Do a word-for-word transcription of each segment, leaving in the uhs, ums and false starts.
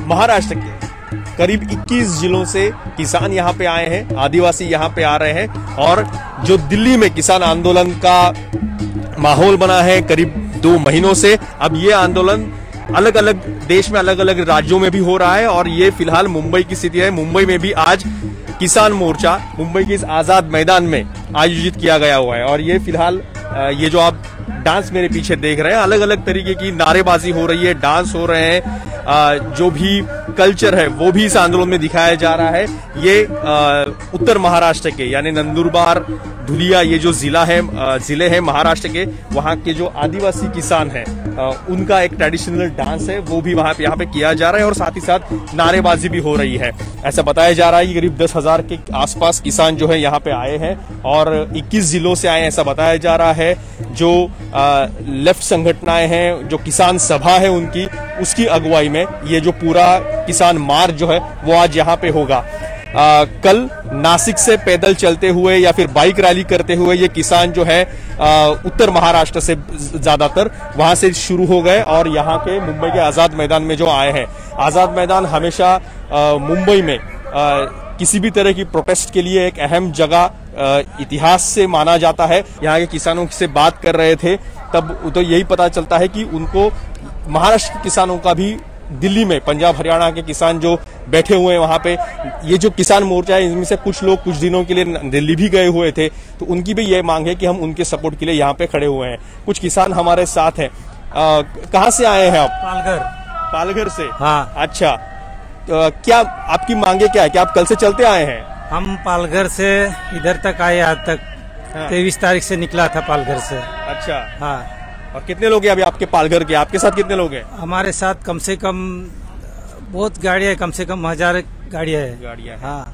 महाराष्ट्र के करीब इक्कीस जिलों से किसान यहाँ पे आए हैं, आदिवासी यहाँ पे आ रहे हैं। और जो दिल्ली में किसान आंदोलन का माहौल बना है करीब दो महीनों से, अब ये आंदोलन अलग अलग देश में अलग अलग राज्यों में भी हो रहा है। और ये फिलहाल मुंबई की स्थिति है। मुंबई में भी आज किसान मोर्चा मुंबई के इस आजाद मैदान में आयोजित किया गया हुआ है। और ये फिलहाल ये जो आप डांस मेरे पीछे देख रहे हैं, अलग अलग तरीके की नारेबाजी हो रही है, डांस हो रहे हैं, जो भी कल्चर है वो भी इस आंदोलन में दिखाया जा रहा है। ये उत्तर महाराष्ट्र के यानी नंदुरबार, धुलिया, ये जो जिला है, जिले हैं महाराष्ट्र के, वहाँ के जो आदिवासी किसान हैं उनका एक ट्रेडिशनल डांस है, वो भी वहाँ पे यहाँ पे किया जा रहा है। और साथ ही साथ नारेबाजी भी हो रही है। ऐसा बताया जा रहा है कि करीब दस हजार के आसपास किसान जो है यहाँ पे आए हैं और इक्कीस जिलों से आए हैं, ऐसा बताया जा रहा है। जो आ, लेफ्ट संगठनाएं हैं, जो किसान सभा है उनकी, उसकी अगुवाई में ये जो पूरा किसान मार्च जो है वो आज यहाँ पे होगा। आ, कल नासिक से पैदल चलते हुए या फिर बाइक रैली करते हुए ये किसान जो है आ, उत्तर महाराष्ट्र से ज्यादातर वहां से शुरू हो गए और यहाँ के मुंबई के आजाद मैदान में जो आए हैं। आजाद मैदान हमेशा आ, मुंबई में आ, किसी भी तरह की प्रोटेस्ट के लिए एक अहम जगह इतिहास से माना जाता है। यहाँ के किसानों से बात कर रहे थे तब तो यही पता चलता है कि उनको महाराष्ट्र के किसानों का भी दिल्ली में, पंजाब हरियाणा के किसान जो बैठे हुए हैं वहां पे, ये जो किसान मोर्चा है इनमें से कुछ लोग कुछ दिनों के लिए दिल्ली भी गए हुए थे, तो उनकी भी ये मांग है कि हम उनके सपोर्ट के लिए यहाँ पे खड़े हुए हैं। कुछ किसान हमारे साथ हैं। कहाँ से आए हैं आप? पालघर। पालघर से? हाँ। अच्छा, तो क्या आपकी मांगे क्या है? क्या आप कल से चलते आए हैं? हम पालघर से इधर तक आए, आज तक तेईस तारीख से निकला था पालघर से। अच्छा। हाँ। और कितने लोग हैं अभी आपके पालघर के? आपके साथ कितने लोग हैं? हमारे साथ कम से कम बहुत गाड़ियां, कम से कम हजार गाड़ियां है। गाड़ियां हैं। हाँ।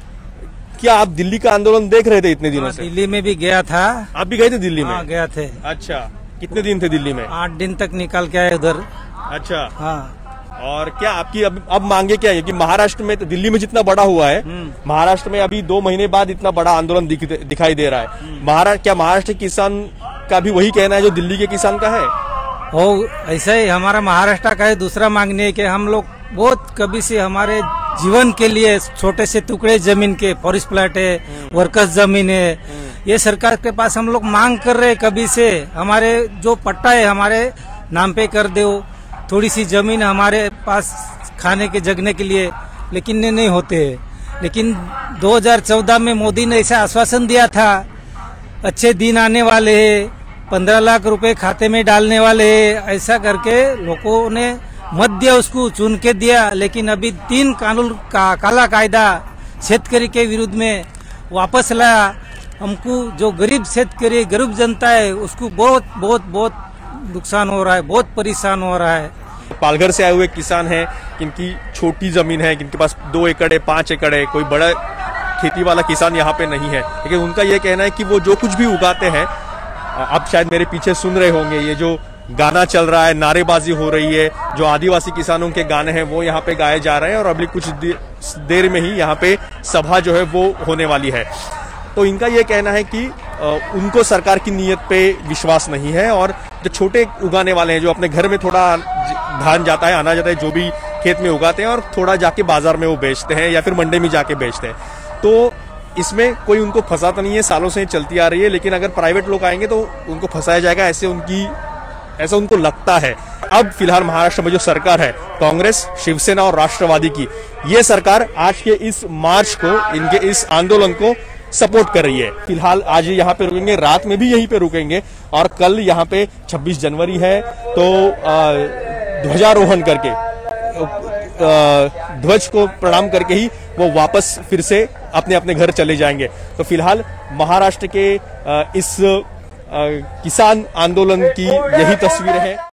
क्या आप दिल्ली का आंदोलन देख रहे थे इतने दिनों से? दिल्ली में भी गया था। आप भी गए थे दिल्ली में? हाँ, गया थे। अच्छा, कितने दिन थे दिल्ली में? आठ दिन तक निकाल के आए उधर। अच्छा। हाँ। और क्या आपकी अब अब मांगे क्या है कि महाराष्ट्र में, तो दिल्ली में जितना बड़ा हुआ है, महाराष्ट्र में अभी दो महीने बाद इतना बड़ा आंदोलन दिख, दिखाई दे रहा है। महाराष्ट्र, क्या महाराष्ट्र किसान का भी वही कहना है जो दिल्ली के किसान का है? हो, ऐसा ही हमारा महाराष्ट्र का है। दूसरा मांगने है कि हम लोग बहुत कभी से हमारे जीवन के लिए छोटे से टुकड़े जमीन के, फॉरेस्ट प्लाट है, वर्कर्स जमीन है, ये सरकार के पास हम लोग मांग कर रहे कभी से। हमारे जो पट्टा है हमारे नाम पे कर दो, थोड़ी सी जमीन हमारे पास खाने के जगने के लिए, लेकिन ये नहीं होते। लेकिन दो हज़ार चौदह में मोदी ने ऐसा आश्वासन दिया था, अच्छे दिन आने वाले हैं, पंद्रह लाख रुपए खाते में डालने वाले हैं, ऐसा करके लोगों ने मत दिया, उसको चुन के दिया। लेकिन अभी तीन कानून का काला कायदा शेतकरी के विरुद्ध में वापस लाया। हमको जो गरीब शेतकरी, गरीब जनता है, उसको बहुत बहुत बहुत नुकसान हो रहा है, बहुत परेशान हो रहा है। पालघर से आए हुए किसान हैं, किनकी छोटी जमीन है, किनके पास दो एकड़ है, पांच एकड़ है, कोई बड़ा खेती वाला किसान यहाँ पे नहीं है, लेकिन उनका ये कहना है कि वो जो कुछ भी उगाते हैं, आप शायद मेरे पीछे सुन रहे होंगे, ये जो गाना चल रहा है, नारेबाजी हो रही है, जो आदिवासी किसानों के गाने हैं वो यहाँ पे गाए जा रहे हैं। और अभी कुछ देर में ही यहाँ पे सभा जो है वो होने वाली है। तो इनका ये कहना है कि उनको सरकार की नीयत पे विश्वास नहीं है, और जो छोटे उगाने वाले हैं, जो अपने घर में थोड़ा धान जाता है, अनाज जाता है, जो भी खेत में उगाते हैं और थोड़ा जाके बाजार में वो बेचते हैं या फिर मंडी में जाके बेचते हैं, तो इसमें कोई उनको फंसाता नहीं है, सालों से चलती आ रही है। लेकिन अगर प्राइवेट लोग आएंगे तो उनको फंसाया जाएगा, ऐसे उनकी ऐसा उनको लगता है। अब फिलहाल महाराष्ट्र में जो सरकार है, कांग्रेस, शिवसेना और राष्ट्रवादी की, ये सरकार आज के इस मार्च को, इनके इस आंदोलन को सपोर्ट कर रही है। फिलहाल आज यहाँ पे रुकेंगे, रात में भी यहीं पे रुकेंगे, और कल यहाँ पे छब्बीस जनवरी है तो ध्वजारोहण करके, ध्वज को प्रणाम करके ही वो वापस फिर से अपने अपने घर चले जाएंगे। तो फिलहाल महाराष्ट्र के इस किसान आंदोलन की यही तस्वीर है।